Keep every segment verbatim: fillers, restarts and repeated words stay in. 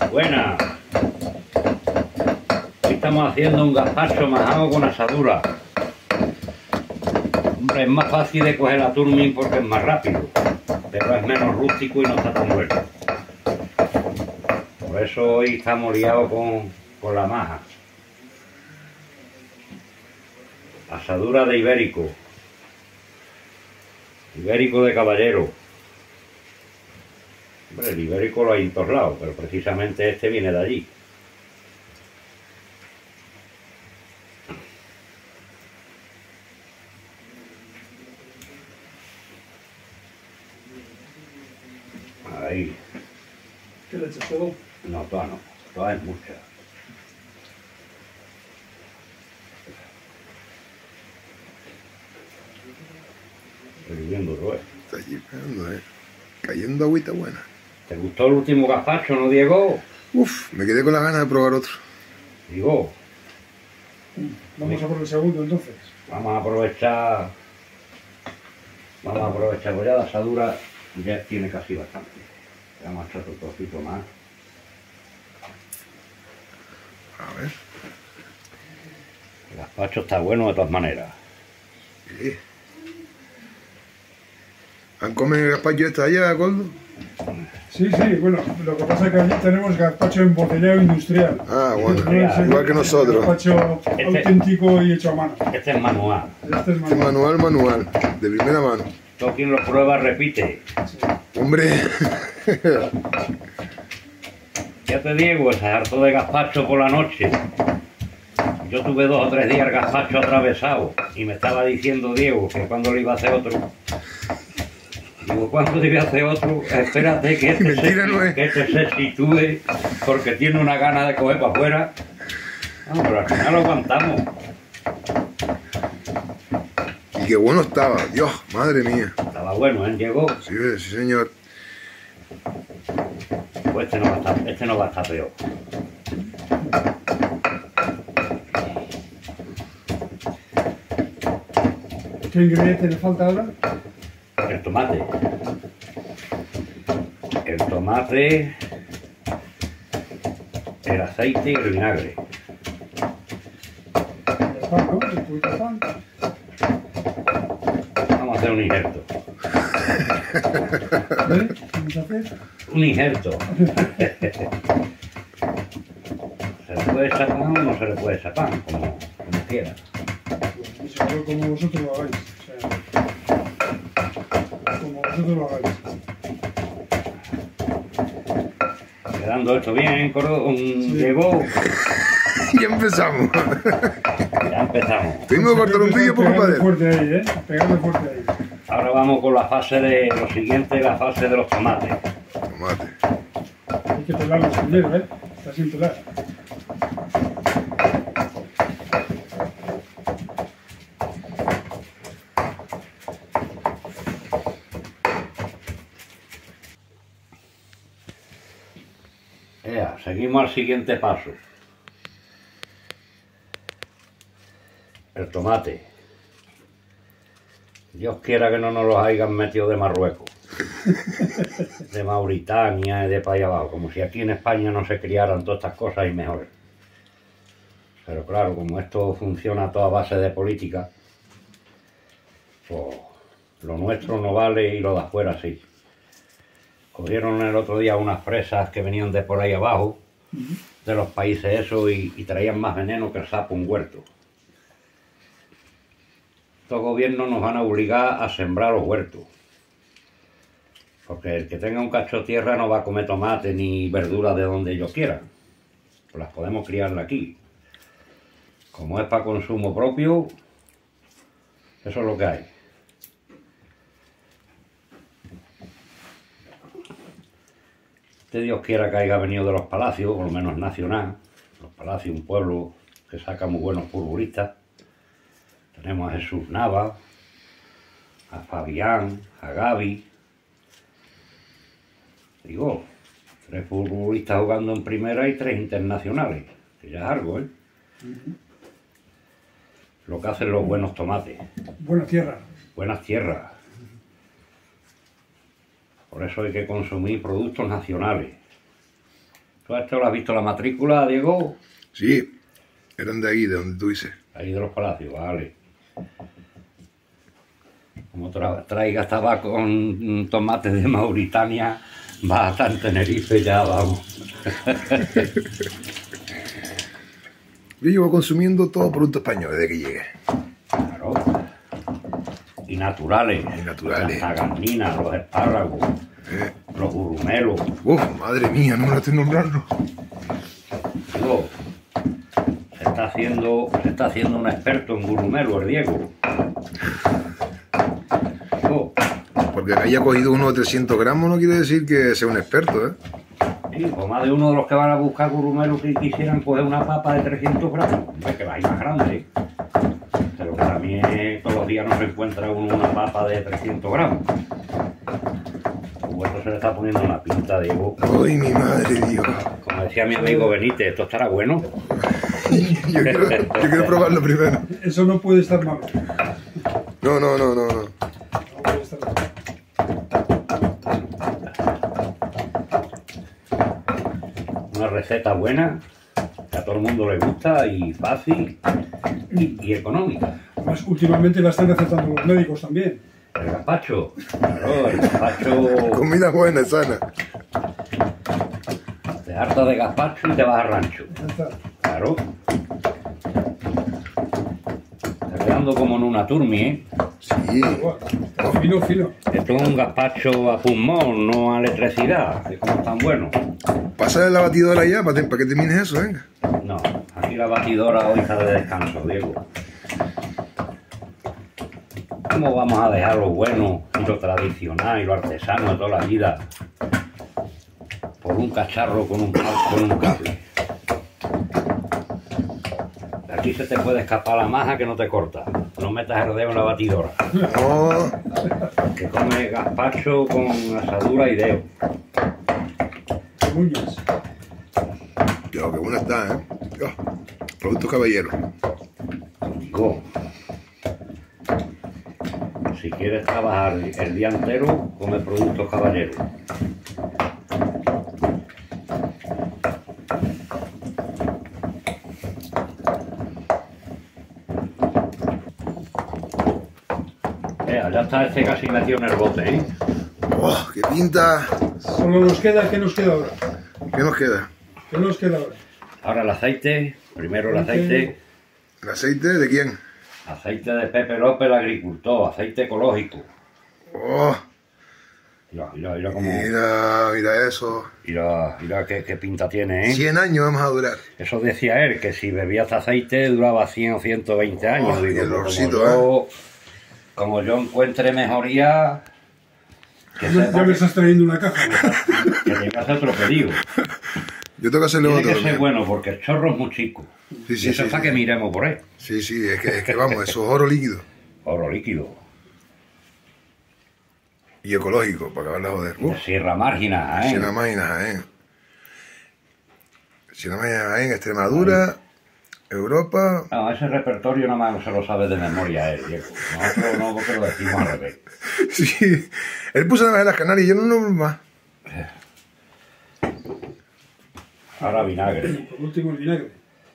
Buena. Hoy estamos haciendo un gazpacho majado con asadura. Hombre, es más fácil de coger la turmin porque es más rápido, pero es menos rústico y no está tan bueno. Por eso hoy estamos liados con, con la maja. Asadura de ibérico. Ibérico de caballero. Hombre, el ibérico lo hay en todos lados, pero precisamente este viene de allí. Ahí. ¿Qué le echas todo? No, toda no. Toda es mucha. Estoy bien duro, ¿eh? Está allí pegando, ¿eh? Cayendo agüita buena. ¿Te gustó el último gazpacho, no, Diego? Uf, me quedé con las ganas de probar otro. Diego, Vamos a por el segundo entonces. vamos a aprovechar. Vamos a aprovechar, pues ya la asadura ya tiene casi bastante. Vamos a echar otro trocito más. A ver. El gazpacho está bueno de todas maneras. Sí. ¿Han comido el gazpacho este allá, Coldo? Sí, sí, bueno, lo que pasa es que allí tenemos gazpacho embotellado industrial. Ah, bueno, No es el- igual que nosotros. Gazpacho Este- auténtico y hecho a mano. Este es manual. Este es Este manual. manual, manual, de primera mano. Todo quien lo prueba repite. Hombre, Ya te digo, ese harto de gazpacho por la noche. Yo tuve dos o tres días el gazpacho atravesado y me estaba diciendo Diego que cuando le iba a hacer otro. Digo, ¿cuándo le iba a hacer otro? Espérate que este, Mentira, se, no es. que este se sitúe porque tiene una gana de coger para afuera. No, pero al final lo aguantamos. y qué bueno estaba, Dios, madre mía. Estaba bueno, ¿eh, Diego? Sí, sí señor. Pues este no va a estar, este no va a estar peor. ¿Qué ingrediente le falta ahora? El tomate. El tomate, el aceite y el vinagre. El pan, ¿no? El poquito de pan. Vamos a hacer un injerto. ¿Vale? Vamos a hacer. Un injerto. ¿Se le puede echar pan o no se le puede echar pan? Como, como quiera. Pues, seguro como vosotros lo hagáis. O sea, como vosotros lo hagáis. Quedando esto bien, Coro, un Diego. Ya empezamos. Ya empezamos. Tuvimos que cortar un vídeo por culpa de él. fuerte ahí, ¿eh? Pegando fuerte ahí. Ahora vamos con la fase de lo siguiente, la fase de los tomates. Tomate. Hay que pelarlos primero, ¿eh? Está sin pelar. Ea, seguimos al siguiente paso. El tomate. Dios quiera que no nos los hayan metido de Marruecos, de Mauritania y de para allá abajo, como si aquí en España no se criaran todas estas cosas y mejores. Pero claro, como esto funciona a toda base de política, pues lo nuestro no vale y lo de afuera sí. Cogieron el otro día unas fresas que venían de por ahí abajo, de los países esos, y, y traían más veneno que el sapo en un huerto. Estos gobiernos nos van a obligar a sembrar los huertos. Porque el que tenga un cacho de tierra no va a comer tomate ni verdura de donde ellos quieran. Pues las podemos criar aquí. Como es para consumo propio, eso es lo que hay. Este Dios quiera que haya venido de los palacios, por lo menos nacional. Los palacios, un pueblo que saca muy buenos futbolistas. Tenemos a Jesús Nava, a Fabián, a Gaby. Digo, tres futbolistas jugando en primera y tres internacionales, que ya es algo, ¿eh? Uh-huh. Lo que hacen los buenos tomates. Buena tierra. Buenas tierras. Por eso hay que consumir productos nacionales. ¿Tú a esto lo has visto la matrícula, Diego? Sí, eran de ahí, de donde tú dices. Ahí de los palacios, vale. Como tra traigas tabaco con tomates de Mauritania, vas a estar en Tenerife ya, vamos. Yo llevo consumiendo todo producto español desde que llegué. Claro. Y naturales. Y naturales. Las tagarninas, los espárragos, Eh. los gurumelos. Uf, madre mía, no me lo estoy nombrando. Digo, se está haciendo, se está haciendo un experto en gurumelo, el Diego. Digo, Porque que haya cogido uno de trescientos gramos no quiere decir que sea un experto, ¿eh? sí, pues más de uno de los que van a buscar gurumelo que quisieran coger una papa de trescientos gramos. Hombre, que va a ir más grande. Pero también todos los días no se encuentra uno una papa de trescientos gramos. Pues esto se le está poniendo una pinta, Diego. Ay, mi madre, Dios. Como decía mi amigo Benítez, ¿esto estará bueno? Yo quiero, yo quiero probarlo primero. Eso no puede estar mal. No, no, no, no, no. No puede estar mal. Una receta buena, que a todo el mundo le gusta y fácil y, y económica. Además, últimamente la están recetando los médicos también. El gazpacho, claro, el gazpacho, Comida buena, sana. te hartas de gazpacho y te vas al rancho. Ya está. Claro. Está quedando como en una turmi, ¿eh? Sí. Igual. Fino, fino. Esto es un gazpacho a pulmón, no a electricidad, es como tan bueno. Pasa la batidora ya para, que termines eso, venga. No, aquí la batidora hoy está de descanso, Diego. ¿Cómo vamos a dejar lo bueno y lo tradicional y lo artesano de toda la vida por un cacharro con un, con un cable? Aquí se te puede escapar la maja que no te corta. No metas el dedo en la batidora. No. Que come gazpacho con asadura y dedo. Con uñas. Dios, qué buena está, ¿eh? Dios. Producto caballero. Digo, si quieres trabajar el día entero, come productos caballeros. Eh, ya está este casi metido en el bote, ¿eh? ¡Oh, qué pinta! Solo nos queda, ¿qué nos queda ahora? ¿Qué nos queda? ¿Qué nos queda ahora? Ahora el aceite, primero el aceite, ¿El aceite de quién? aceite de Pepe López, el agricultor, aceite ecológico. ¡Oh! Mira, mira, mira cómo... Mira, mira eso. Mira, mira qué, qué pinta tiene, ¿eh? cien años vamos a durar. Eso decía él, que si bebía este aceite duraba cien o ciento veinte años. Oh, Digo, y el pues olorcito, como, yo, como yo encuentre mejoría, que Ya, sepa ya me que, estás trayendo una caja. que tenga que hacer otro pedido. Yo tengo que hacerle Tiene otro. que ser también. bueno, porque el chorro es muy chico. Sí, Y sí, eso sí, es para sí. que miremos por él. Sí, sí, es que, es que vamos, eso es oro líquido. Oro líquido. Y ecológico, para acabar de joder. Uh, De Sierra Márgina, ¿eh? Sierra Mágina, Jaén. Sierra Mágina, Jaén, Extremadura, Europa. No, ese repertorio nada más se lo sabe de memoria él, Diego. Nosotros no, porque lo decimos al revés. Sí, él puso nada más en las Canarias y yo no lo más. Ahora vinagre. Por último, el vinagre.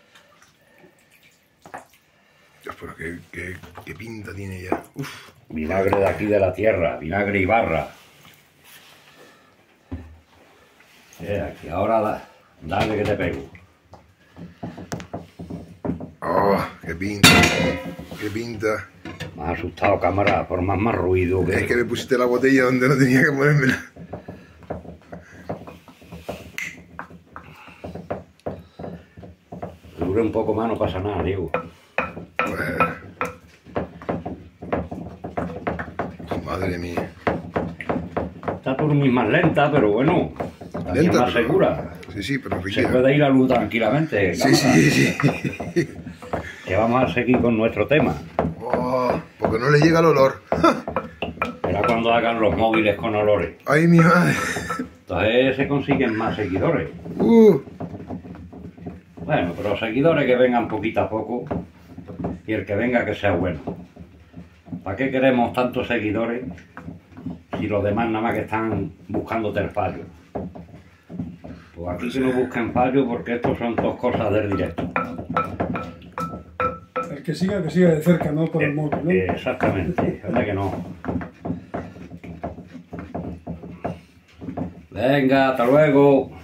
Dios, pero qué, qué, qué pinta tiene ya. Uf. Vinagre de aquí de la tierra, vinagre Ibarra. Eh, aquí ahora da, dale que te pego. Oh, qué pinta. Qué pinta. Me has asustado, cámara, por más más ruido que... Es que me pusiste la botella donde no tenía que ponérmela. Dure un poco más, no pasa nada, Diego. Pues... Madre mía. Esta turma es más lenta, pero bueno, también Lenta, más pero- segura. Sí, sí, pero Se riquísima. puede ir a luz tranquilamente, Sí, cámara, sí, sí. que vamos a seguir con nuestro tema. Oh, porque no le llega el olor. Será cuando hagan los móviles con olores. Ay, mi madre. Entonces se consiguen más seguidores. Uh, Bueno, pero seguidores que vengan poquito a poco y el que venga que sea bueno. ¿Para qué queremos tantos seguidores si los demás nada más que están buscando terpallos? Pues aquí que no busquen fallo porque esto son dos cosas del directo. El que siga, que siga de cerca, no por el Eh, móvil, ¿no? eh, exactamente, anda que no. Venga, hasta luego.